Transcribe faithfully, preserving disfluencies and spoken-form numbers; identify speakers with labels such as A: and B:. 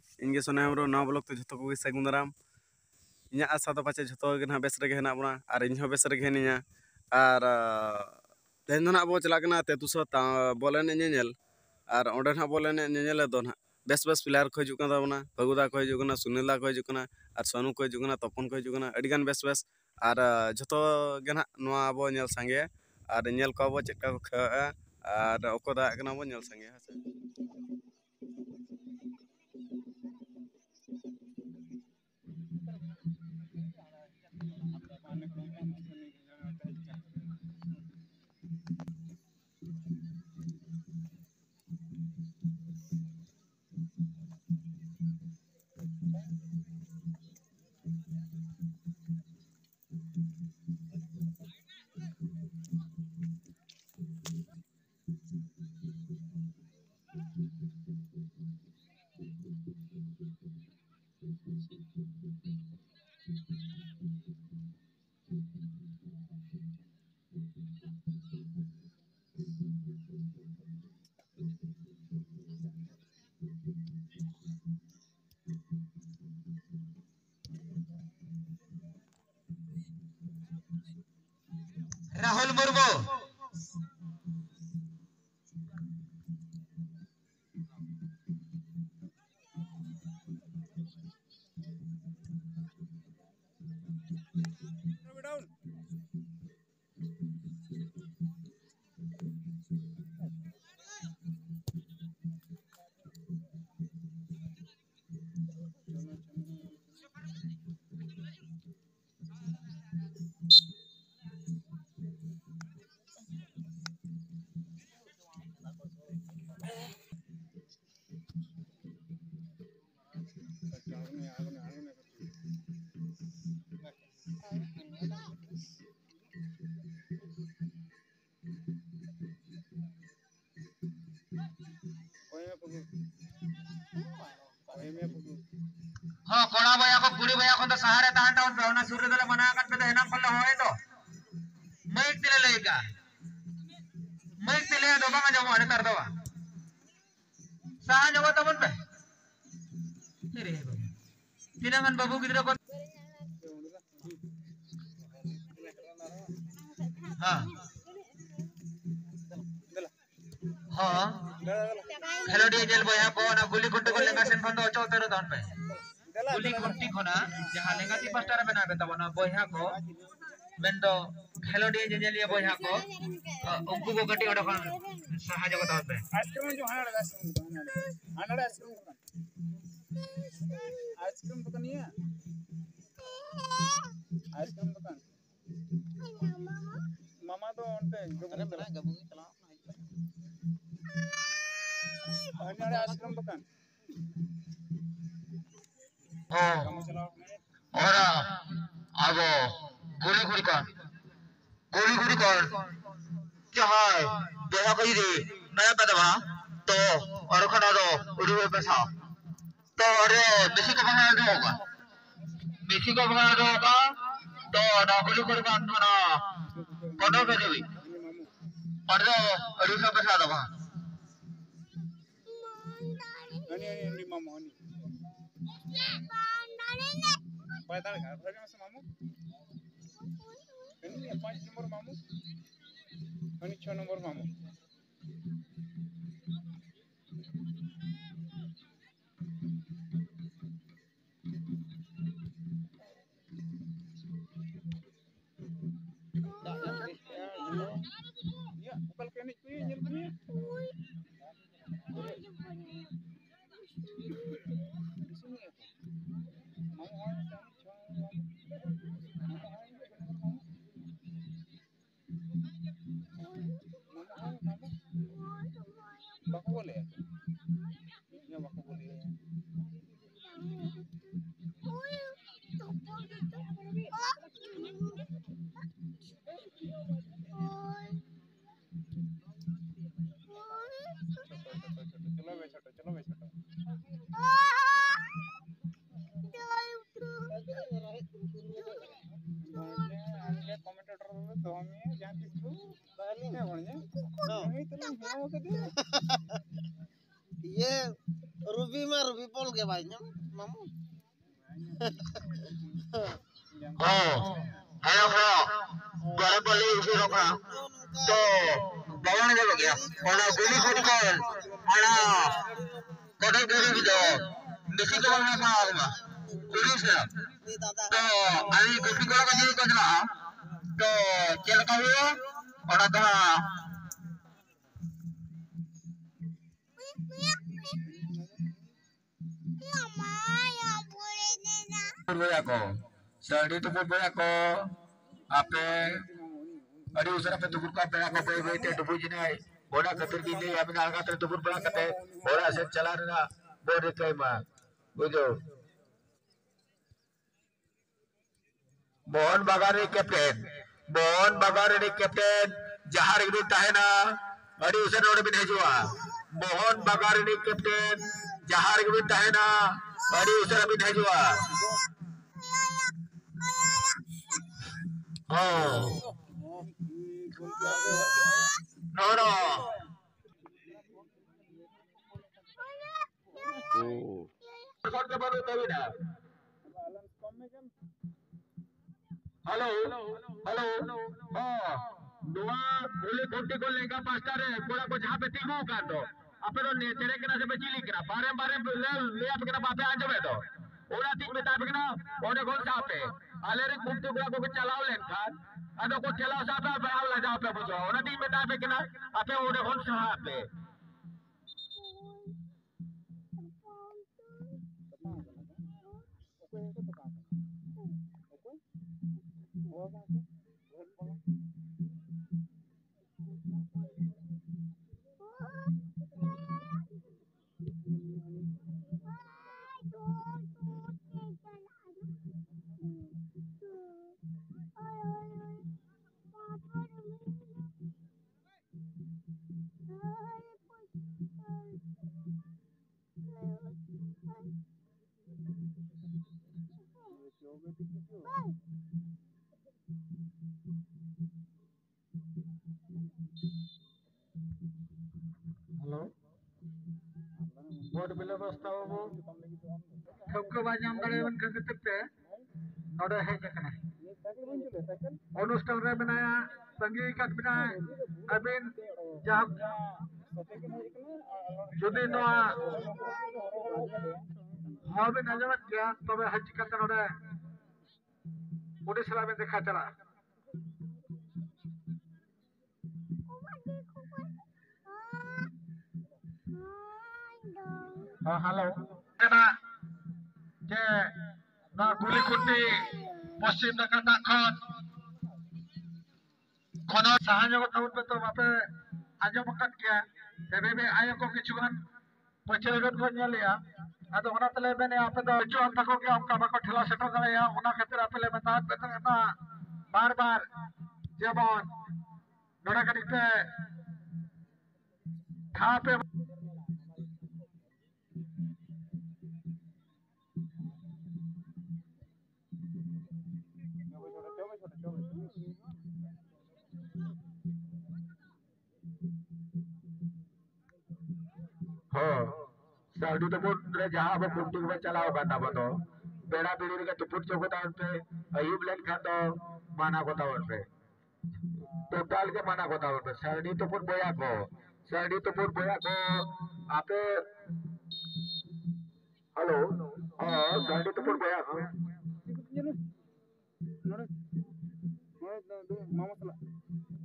A: इनगे सोना हेम्ब्रम नवा ब्लॉग तो जो को सागुन दाराम ᱤᱧᱟᱹᱜ ᱟᱥᱟ ᱫᱚ ᱯᱟᱪᱮ ᱡᱷᱚᱛᱚ ᱜᱮ ᱱᱟᱦᱟᱜ ᱵᱮᱥ ᱨᱮᱜᱮ ᱦᱮᱱᱟᱜ ᱵᱚᱱᱟ ᱟᱨ ᱤᱧ ᱦᱚᱸ ᱵᱮᱥ ᱨᱮᱜᱮ ᱦᱮᱱᱟᱹᱧᱟ ᱟᱨ ᱛᱮᱦᱮᱧ ᱫᱚ ᱱᱟᱦᱟᱜ ᱵᱚ ᱪᱟᱞᱟᱜ ᱠᱟᱱᱟ ᱛᱮᱛᱩ ᱥᱚ ᱵᱚᱞ ᱮᱱᱮᱡ ᱧᱮᱧᱮᱞ ᱟᱨ ᱚᱸᱰᱮ ᱱᱟᱦᱟᱜ ᱵᱚᱞ ᱮᱱᱮᱡ ᱧᱮᱧᱮᱞ ᱫᱚ ᱱᱟᱦᱟᱜ ᱵᱮᱥ ᱵᱮᱥ ᱯᱞᱮᱭᱟᱨ ᱠᱚ ᱦᱤᱡᱩᱜ ᱠᱟᱱ ᱛᱟᱵᱚᱱᱟ ᱯᱷᱟᱹᱜᱩᱫᱟ ᱠᱚ ᱦᱤᱡᱩᱜ ᱠᱟᱱᱟ ᱥᱩᱱᱤᱞᱟ ᱠᱚ ᱦᱤᱡᱩᱜ ᱠᱟᱱᱟ ᱟᱨ ᱥᱚᱱᱩ ᱠᱚ ᱦᱤᱡᱩᱜ ᱠᱟᱱᱟ ᱛᱚᱯᱚᱱ ᱠᱚ ᱦᱤᱡᱩᱜ ᱠᱟᱱᱟ ᱟᱹᱰᱤ ᱜᱟᱱ ᱵᱮᱥ ᱵᱮᱥ ᱟᱨ ᱡᱷᱚᱛᱚ ᱜᱮ ᱱᱟᱦᱟᱜ ᱱᱚᱣᱟ ᱟᱵᱚ ᱧᱮᱞ ᱥᱟᱸᱜᱮᱭᱟ ᱟᱨ ᱧᱮᱞ ᱠᱚᱣᱟ ᱵᱚ ᱪᱮᱫ ᱞᱮᱠᱟ ᱠᱚ ᱠᱷᱮᱞᱚᱜᱼᱟ ᱟᱨ ᱚᱠᱚᱭ ᱫᱟᱲᱮᱭᱟᱜ ᱠᱟᱱᱟ ᱵᱚ ᱧᱮᱞ ᱥᱟᱸᱜᱮᱭᱟ ᱦᱮᱸ ᱥᱮ
B: Rahul Murmu. हाँ कोड़ा भैया को कुड़ी भैया को तो सहारे तान टाउन पे होना सूर्य दले मना कर पे तो हेना पल्ले होए तो माइक तिले लेगा माइक तिले दो बांगा जो मारे कर दो सहा जो तो बन पे तेरे है बाबू तिरंगन बाबू किधर को हाँ हाँ हेलो डीजेल भैया को ना गुली कुट्टी को लेंगा सेन बंदो चौ तेरे दान पे गुली कुट्टी को ना जहाँ लेंगा ती पास्टर बना बेटा बना भैया को बेंदो हेलो डीजेल ये भैया को उनको को गट्टी उड़ा कर सहाय को दान पे
C: आइसक्रीम जो हाना आइसक्रीम हाना आइसक्रीम आइसक्रीम दुकान ये आइसक्रीम दुकान मामा तो उनपे अरे बना गबू चला हाना आइसक्रीम दुकान
B: हाँ और आगो गोली गोली कर गोली गोली कर जहाँ बेहा कही दे नया पैदा बना तो और खाना दो उड़ी हुए पैसा तो अरे बेसी का बना दो होगा बेसी का बना दो होगा तो ना गोली गोली का ना कौन पे देवी और तो उड़ी हुए पैसा दो वहाँ
C: अनि अनि मामू अनि पैदा घर पर में से मामू अनि पांच नंबर मामू अनि छह नंबर मामू ya bukan kenik kuy nyel kuy baku boleh ya baku boleh चलो बे छोटा चलो बे छोटा
D: ge banyak mamu.
B: Oh, ayo bro, boleh boleh isi roka. तो बावन दे गया और गोली फुट कर आना कटक गोली भी दो बेसी को ना मारना गोली से तो अभी गोली को का जी करना तो चल का हुआ और था बोया को सड़ी तो बोया को आपे अरे उसरा पे तुकुर का पेड़ा को पे बेटे टुबु जिनाई बोड़ा कतर की नहीं अपने आगा तर तुकुर पेड़ा कते बोड़ा से चला रहा बोरे कई मा बुझो मोहन बगारे कैप्टन मोहन बगारे कैप्टन जहार गिरी ताहेना अरे उसे नोड बिन हेजुआ मोहन बगारे कैप्टन जहार गिरी ताहेना अरे उसे बिन हेजुआ oh no no oh kau baru tahu dah halo halo oh dua boleh konti ko lega pasta re pura ko jahan pe timu kan do ape ro ne tere kena se bechili kena bare bare le le ap kena bape aa jabe do ora tik me tape kena ode gol sape alere kunti ko ko chalao len kan ado ko chalao sape ba ala ja pe bujo ora tik me tape kena ape ode gol sape Halo, board bila basta wo ठोक बाजाम दड़े one कगते नोडे है जकना अनुष्ठान रे बनाया संगीत का बनाया अबिन जहां जुदी no हाबे नजमत क्या तबे हज करते नोडे उड़ीसा में देखा चला हाँ हेलो कना जे ना गुली कुटी पश्चिम नकाता खन खनो साहान्य को थाउन पे तो बापे आजो मकत किया तेबे बे आयो को किछुगन पछे गन को नेलिया आदो ओना तले बेने आपे दो जो अंत को के हमका बको ठेला सेटर दया ओना खातिर आपे ले बता बेता ना बार बार जेबन नोडा कटिते खा पे हो साडू तो बोल रे जहां अब कुंटी में चलाओ करना बतो बेड़ा बीड़ी के टुपुट चोको दान पे अयूब लेन खातो माना को दावन पे टोटल के माना को दावन पे साडी तो पुर बोया को साडी तो पुर बोया को आपे हेलो हां साडी तो पुर बोया को
C: नोडे नोडे मामा चला